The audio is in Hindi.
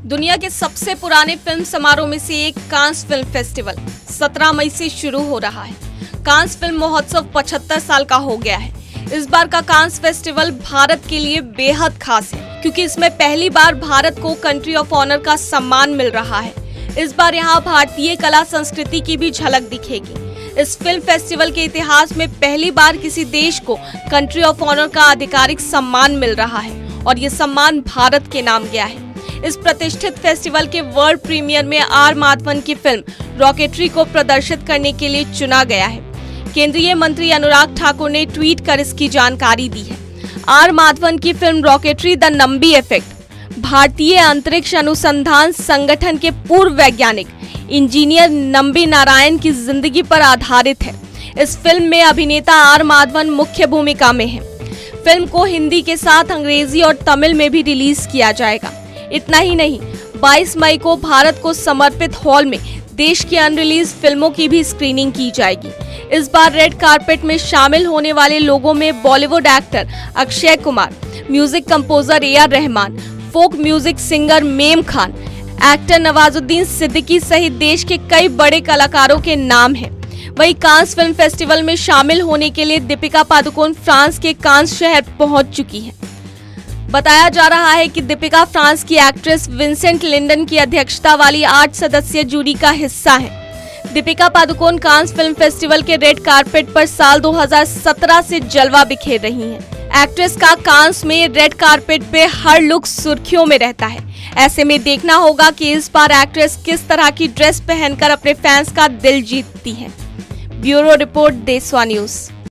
दुनिया के सबसे पुराने फिल्म समारोह में से एक कांस फिल्म फेस्टिवल 17 मई से शुरू हो रहा है। कांस फिल्म महोत्सव 75 साल का हो गया है। इस बार का कांस फेस्टिवल भारत के लिए बेहद खास है, क्योंकि इसमें पहली बार भारत को कंट्री ऑफ ऑनर का सम्मान मिल रहा है। इस बार यहाँ भारतीय कला संस्कृति की भी झलक दिखेगी। इस फिल्म फेस्टिवल के इतिहास में पहली बार किसी देश को कंट्री ऑफ ऑनर का आधिकारिक सम्मान मिल रहा है और ये सम्मान भारत के नाम गया है। इस प्रतिष्ठित फेस्टिवल के वर्ल्ड प्रीमियर में आर माधवन की फिल्म रॉकेटरी को प्रदर्शित करने के लिए चुना गया है। केंद्रीय मंत्री अनुराग ठाकुर ने ट्वीट कर इसकी जानकारी दी है। आर माधवन की film Rocketry the Nambi effect भारतीय अंतरिक्ष अनुसंधान संगठन के पूर्व वैज्ञानिक इंजीनियर नंबी नारायण की जिंदगी पर आधारित है। इस फिल्म में अभिनेता आर माधवन मुख्य भूमिका में है। फिल्म को हिंदी के साथ अंग्रेजी और तमिल में भी रिलीज किया जाएगा। इतना ही नहीं, 22 मई को भारत को समर्पित हॉल में देश की अनरिलीज फिल्मों की भी स्क्रीनिंग की जाएगी। इस बार रेड कार्पेट में शामिल होने वाले लोगों में Bollywood actor Akshay Kumar, music composer AR Rahman, folk music singer Mame Khan, actor Nawazuddin Siddiqui सहित देश के कई बड़े कलाकारों के नाम हैं। वहीं कांस फिल्म फेस्टिवल में शामिल होने के लिए दीपिका पादुकोण फ्रांस के कांस शहर पहुंच चुकी हैं। बताया जा रहा है कि दीपिका फ्रांस की एक्ट्रेस विंसेंट लिंडन की अध्यक्षता वाली 8 सदस्यीय जूरी का हिस्सा है। Deepika Padukone Cannes film festival के रेड कार्पेट पर साल 2017 से जलवा बिखेर रही हैं। एक्ट्रेस का कांस में रेड कार्पेट पे हर लुक सुर्खियों में रहता है। ऐसे में देखना होगा कि इस बार एक्ट्रेस किस तरह की ड्रेस पहनकर अपने फैंस का दिल जीतती है। Bureau report, Deshwa news.